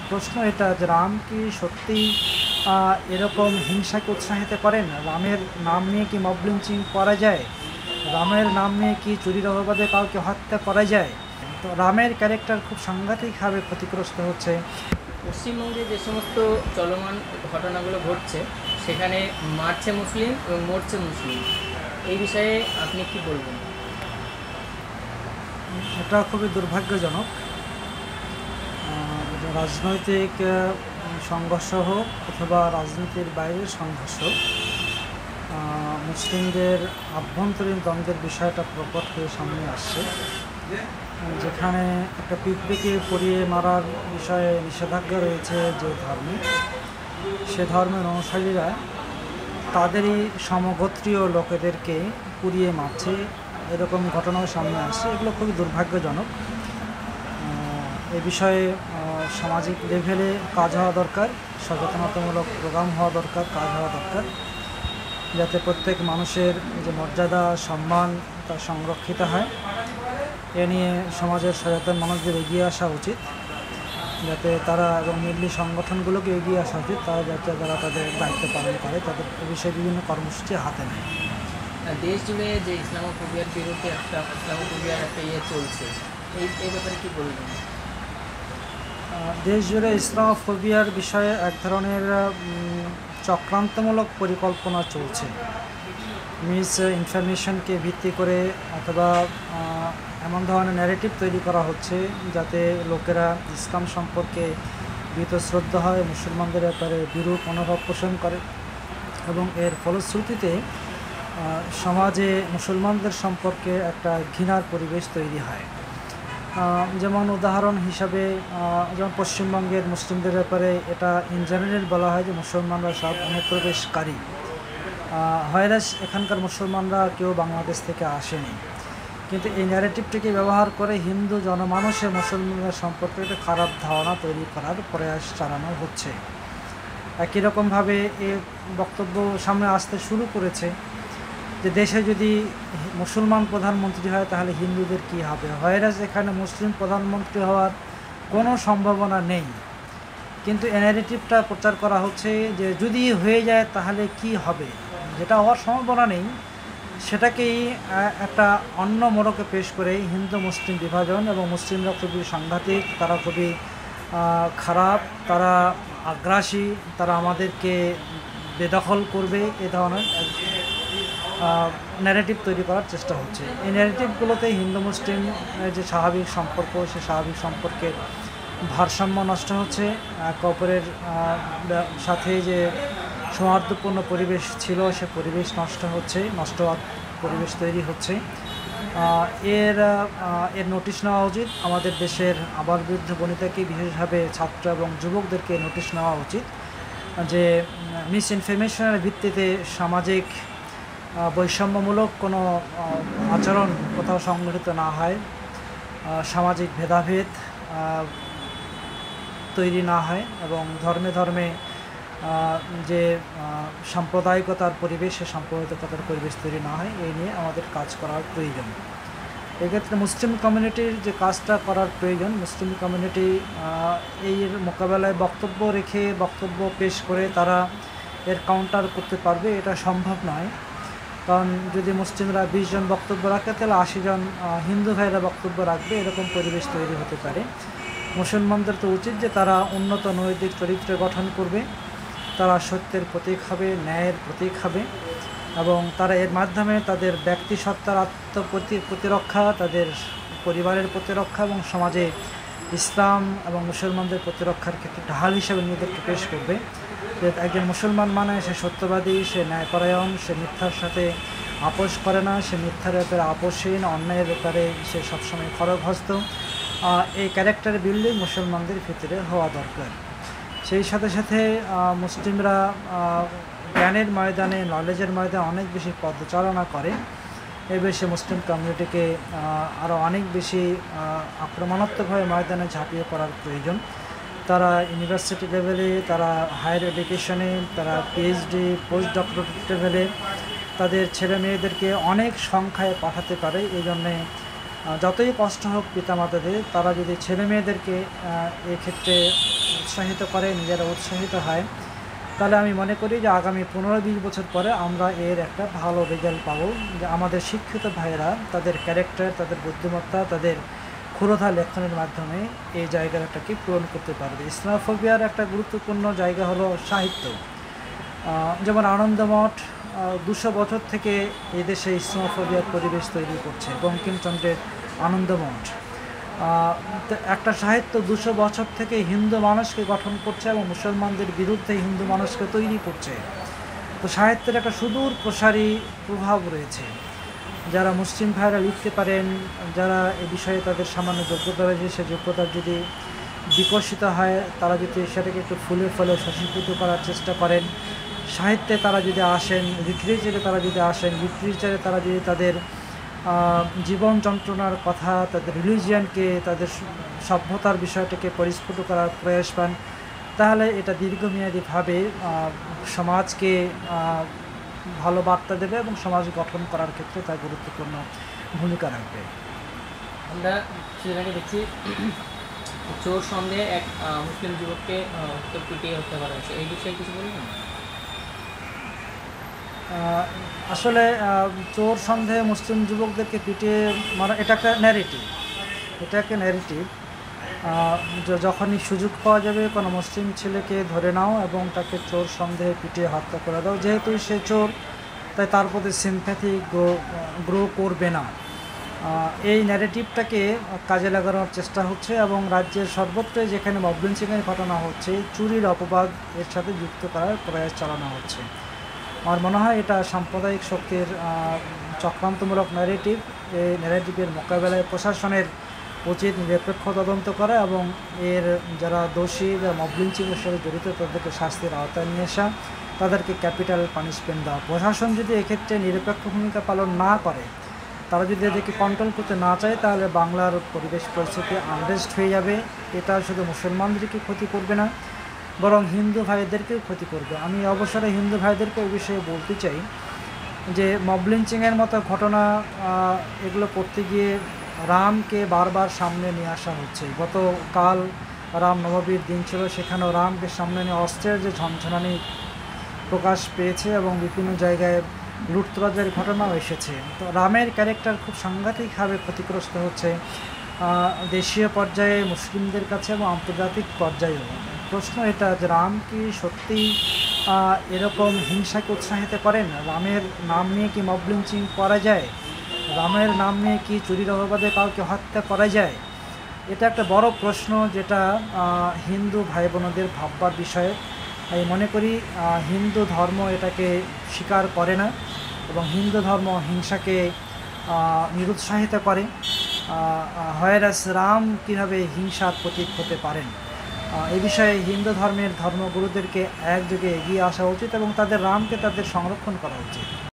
প্রশ্ন এটা যে রাম কি সত্যিই এরকম হিংসাকে উৎসাহিত করেন? রামের নাম নিয়ে কি মব লিঞ্চিং করা যায়? রামের নাম নিয়ে কি চুরির অপবাদে কাউকে হত্যা করা যায়? তো রামের ক্যারেক্টার খুব সাংঘাতিকভাবে ক্ষতিগ্রস্ত হচ্ছে। পশ্চিমবঙ্গে যে সমস্ত চলমান ঘটনাগুলো ঘটছে সেখানে মারছে মুসলিম এবং মরছে মুসলিম, এই বিষয়ে আপনি কি বলবেন? এটা খুবই দুর্ভাগ্যজনক। রাজনৈতিক সংঘর্ষ হোক অথবা রাজনীতির বাইরের সংঘর্ষ, মুসলিমদের আভ্যন্তরীণ দ্বন্দ্বের বিষয়টা প্রকট হয়ে সামনে আসছে, যেখানে একটা পিঁপড়েকে পুড়িয়ে মারার বিষয়ে নিষেধাজ্ঞা রয়েছে যে ধর্মে, সে ধর্মের অনুসারীরা তাদেরই সমগোত্রীয় লোকেদেরকে পুড়িয়ে মারছে, এরকম ঘটনাও সামনে আসছে। এগুলো খুবই দুর্ভাগ্যজনক। এ বিষয়ে সামাজিক লেভেলে কাজ হওয়া দরকার, সচেতনতামূলক প্রোগ্রাম হওয়া দরকার, কাজ হওয়া দরকার, যাতে প্রত্যেক মানুষের যে মর্যাদা সম্মান তা সংরক্ষিত হয়। এ নিয়ে সমাজের সচেতন মানুষদের এগিয়ে আসা উচিত, যাতে তারা এবং মিল্লি সংগঠনগুলোকে এগিয়ে আসা উচিত, তারা যাতে তারা তাদের দায়িত্ব পালন করে, তাদের এ বিষয়ে বিভিন্ন কর্মসূচি হাতে নেয়। দেশ জুড়ে যে ইসলামোফোবিয়ার বিরুদ্ধে ইসলামোফোবিয়ার একটা চলছে, এই ব্যাপারে কি বলবেন? দেশ জুড়ে ইসলামোফোবিয়ার বিষয়ে এক ধরনের চক্রান্তমূলক পরিকল্পনা চলছে। মিস ইনফরমেশনকে ভিত্তি করে অথবা এমন ধরনের ন্যারেটিভ তৈরি করা হচ্ছে যাতে লোকেরা ইসলাম সম্পর্কে বীতশ্রদ্ধা হয়, মুসলমানদের ব্যাপারে বিরূপ মনোভাব পোষণ করে, এবং এর ফলশ্রুতিতে সমাজে মুসলমানদের সম্পর্কে একটা ঘৃণার পরিবেশ তৈরি হয়। যেমন উদাহরণ হিসাবে যেমন পশ্চিমবঙ্গের মুসলিমদের ব্যাপারে এটা ইন জেনারেল বলা হয় যে মুসলমানরা সব অনুপ্রবেশকারী, হয়রাস এখানকার মুসলমানরা কেউ বাংলাদেশ থেকে আসেনি। কিন্তু এই ন্যারেটিভটিকে ব্যবহার করে হিন্দু জনমানুষের মুসলমানদের সম্পর্কে একটা খারাপ ধারণা তৈরি করার প্রয়াস চালানো হচ্ছে। একই রকমভাবে এ বক্তব্য সামনে আসতে শুরু করেছে যে দেশে যদি মুসলমান প্রধানমন্ত্রী হয় তাহলে হিন্দুদের কি হবে, হয়রাস এখানে মুসলিম প্রধানমন্ত্রী হওয়ার কোনো সম্ভাবনা নেই। কিন্তু এই ন্যারেটিভটা প্রচার করা হচ্ছে যে যদি হয়ে যায় তাহলে কি হবে, যেটা হওয়ার সম্ভাবনা নেই, সেটাকেই একটা অন্য মোড়কে পেশ করে হিন্দু মুসলিম বিভাজন, এবং মুসলিমরা খুবই সাংঘাতিক, তারা খুবই খারাপ, তারা আগ্রাসী, তারা আমাদেরকে বেদখল করবে, এ ধরনের ন্যারেটিভ তৈরি করার চেষ্টা হচ্ছে। এই ন্যারেটিভগুলোতে হিন্দু মুসলিম যে স্বাভাবিক সম্পর্ক, সে স্বাভাবিক সম্পর্কের ভারসাম্য নষ্ট হচ্ছে, একে অপরের সাথে যে সৌহার্দ্যপূর্ণ পরিবেশ ছিল সে পরিবেশ নষ্ট হচ্ছে, নষ্ট পরিবেশ তৈরি হচ্ছে। এর নোটিশ নেওয়া উচিত। আমাদের দেশের আবার বৃদ্ধ বনিতাকে, বিশেষভাবে ছাত্র এবং যুবকদেরকে নোটিশ নেওয়া উচিত যে মিস ইনফরমেশনের ভিত্তিতে সামাজিক বৈষম্যমূলক কোনো আচরণ কোথাও সংগঠিত না হয়, সামাজিক ভেদাভেদ তৈরি না হয়, এবং ধর্মে ধর্মে যে সাম্প্রদায়িকতার পরিবেশ, সে সাম্প্রদায়িকতার পরিবেশ তৈরি না হয়, এই নিয়ে আমাদের কাজ করার প্রয়োজন। এক্ষেত্রে মুসলিম কমিউনিটির যে কাজটা করার প্রয়োজন, মুসলিম কমিউনিটি এর মোকাবেলায় বক্তব্য রেখে, বক্তব্য পেশ করে তারা এর কাউন্টার করতে পারবে, এটা সম্ভব নয়। কারণ যদি মুসলিমরা 20 জন বক্তব্য রাখে তাহলে 80 জন হিন্দু ভাইরা বক্তব্য রাখবে, এরকম পরিবেশ তৈরি হতে পারে। মুসলমানদের তো উচিত যে তারা উন্নত নৈতিক চরিত্র গঠন করবে, তারা সত্যের প্রতীক হবে, ন্যায়ের প্রতীক হবে, এবং তারা এর মাধ্যমে তাদের ব্যক্তিসত্তার প্রতিরক্ষা, তাদের পরিবারের প্রতিরক্ষা এবং সমাজে ইসলাম এবং মুসলমানদের প্রতিরক্ষার ক্ষেত্রে ঢাল হিসেবে নিজেদেরকে পেশ করবে। যে একজন মুসলমান মানে সে সত্যবাদী, সে ন্যায়পরায়ণ, সে মিথ্যার সাথে আপোষ করে না, সে মিথ্যার ব্যাপারে আপোষহীন, অন্যায়ের ব্যাপারে সে সবসময় খড়গহস্ত। এই ক্যারেক্টার বিল্ডিং মুসলমানদের ভিতরে হওয়া দরকার। সেই সাথে সাথে মুসলিমরা জ্ঞানের ময়দানে, নলেজের ময়দানে অনেক বেশি পদচারণা করে। এই বিষয়ে মুসলিম কমিউনিটিকে আরও অনেক বেশি আক্রমণাত্মকভাবে ময়দানে ঝাঁপিয়ে পড়ার প্রয়োজন। তারা ইউনিভার্সিটি লেভেলে, তারা হায়ার এডুকেশনে, তারা পিএইচডি, পোস্ট ডক্টরেট লেভেলে তাদের ছেলে মেয়েদেরকে অনেক সংখ্যায় পাঠাতে পারে। এই জন্যে যতই কষ্ট হোক পিতামাতাদের, তারা যদি ছেলে মেয়েদেরকে এক্ষেত্রে উৎসাহিত করে, নিজেরা উৎসাহিত হয়, তাহলে আমি মনে করি যে আগামী 15-20 বছর পরে আমরা এর একটা ভালো রেজাল্ট পাবো, যে আমাদের শিক্ষিত ভাইয়েরা তাদের ক্যারেক্টার, তাদের বুদ্ধিমত্তা, তাদের ক্ষুরোধা লেখনের মাধ্যমে এই জায়গাটাকে পূরণ করতে পারবে। ইসলামোফোবিয়ার একটা গুরুত্বপূর্ণ জায়গা হলো সাহিত্য। যেমন আনন্দমঠ 200 বছর থেকে এই দেশে ইসলামোফোবিয়ার পরিবেশ তৈরি করছে, বঙ্কিমচন্দ্রের আনন্দমঠ। তো একটা সাহিত্য 200 বছর থেকে হিন্দু মানুষকে গঠন করছে এবং মুসলমানদের বিরুদ্ধে হিন্দু মানুষকে তৈরি করছে। তো সাহিত্যের একটা সুদূর প্রসারী প্রভাব রয়েছে। যারা মুসলিম ভাইরা লিখতে পারেন, যারা এ বিষয়ে তাদের সামান্য যোগ্যতা রয়েছে, সে যোগ্যতা যদি বিকশিত হয়, তারা যদি সেটাকে একটু ফুলে ফলে সশীকৃত করার চেষ্টা করেন, সাহিত্যে তারা যদি আসেন, লিটারেচারে তারা যদি আসেন, লিটারেচারে তারা যদি তাদের জীবন যন্ত্রণার কথা, তাদের রিলিজিয়ানকে, তাদের সভ্যতার বিষয়টাকে পরিস্ফুট করার প্রয়াস পান, তাহলে এটা দীর্ঘমেয়াদীভাবে সমাজকে ভালো বার্তা দেবে এবং সমাজ গঠন করার ক্ষেত্রে তার গুরুত্বপূর্ণ ভূমিকা রাখবে। আমরা সেখানে দেখছি চোর সন্দেহে এক মুসলিম যুবককে পিটিয়ে হত্যা করা হয়েছে, এই বিষয়ে কিছু বলবেন? আসলে চোর সন্দেহে মুসলিম যুবকদেরকে পিটিয়ে মারা এটা একটা ন্যারেটিভ, যখনই সুযোগ পাওয়া যাবে কোনো মুসলিম ছেলেকে ধরে নাও এবং তাকে চোর সন্দেহে পিটিয়ে হত্যা করে দাও। যেহেতু সে চোর, তাই তার প্রতি সিম্প্যাথি গ্রো করবে না। এই ন্যারেটিভটাকে কাজে লাগানোর চেষ্টা হচ্ছে এবং রাজ্যের সর্বত্র যেখানে মব লিঞ্চিংয়ের ঘটনা হচ্ছে, চুরির অপবাদ এর সাথে যুক্ত করার প্রয়াস চালানো হচ্ছে। আমার মনে হয় এটা সাম্প্রদায়িক শক্তির চক্রান্তমূলক ন্যারেটিভ। এই ন্যারেটিভের মোকাবেলায় প্রশাসনের উচিত নিরপেক্ষ তদন্ত করা এবং এর যারা দোষী, যারা মব লিঞ্চিংয়ের সাথে জড়িত, তাদেরকে শাস্তির আওতায় নিয়ে আসা, তাদেরকে ক্যাপিটাল পানিশমেন্ট দেওয়া। প্রশাসন যদি এক্ষেত্রে নিরপেক্ষ ভূমিকা পালন না করে, তারা যদি এদেরকে কন্ট্রোল করতে না চায়, তাহলে বাংলার পরিবেশ পরিস্থিতি আনরেস্ট হয়ে যাবে। এটা শুধু মুসলমানদেরকে ক্ষতি করবে না, বরং হিন্দু ভাইদেরকেও ক্ষতি করবে। আমি অবসরে হিন্দু ভাইদেরকে এই বিষয়ে বলতে চাই যে মব লিঞ্চিংয়ের মতো ঘটনা এগুলো করতে গিয়ে রামকে বারবার সামনে নিয়ে আসা হচ্ছে। গতকাল রাম নবমীর দিন ছিল, সেখানেও রামকে সামনে নিয়ে অস্ত্রের যে ঝনঝনানি প্রকাশ পেয়েছে এবং বিভিন্ন জায়গায় লুটতরাজের ঘটনাও এসেছে। তো রামের ক্যারেক্টার খুব সাংঘাতিকভাবে ক্ষতিগ্রস্ত হচ্ছে দেশীয় পর্যায়ে, মুসলিমদের কাছে এবং আন্তর্জাতিক পর্যায়েও। প্রশ্ন এটা যে রাম কি সত্যিই এরকম হিংসাকে উৎসাহিত করেন? রামের নাম নিয়ে কি মব লিঞ্চিং করা যায়? রামের নাম নিয়ে কি চুরির অপবাদে কাউকে হত্যা করা যায়? এটা একটা বড় প্রশ্ন, যেটা হিন্দু ভাই বোনদের ভাববার বিষয়। আমি মনে করি হিন্দু ধর্ম এটাকে স্বীকার করে না এবং হিন্দু ধর্ম হিংসাকে নিরুৎসাহিত করে। হয়রাস রাম কীভাবে হিংসার প্রতীক হতে পারেন, এই বিষয়ে হিন্দু ধর্মের ধর্মগুরুদেরকে একযোগে এগিয়ে আসা উচিত এবং তাদের রামকে তাদের সংরক্ষণ করা উচিত।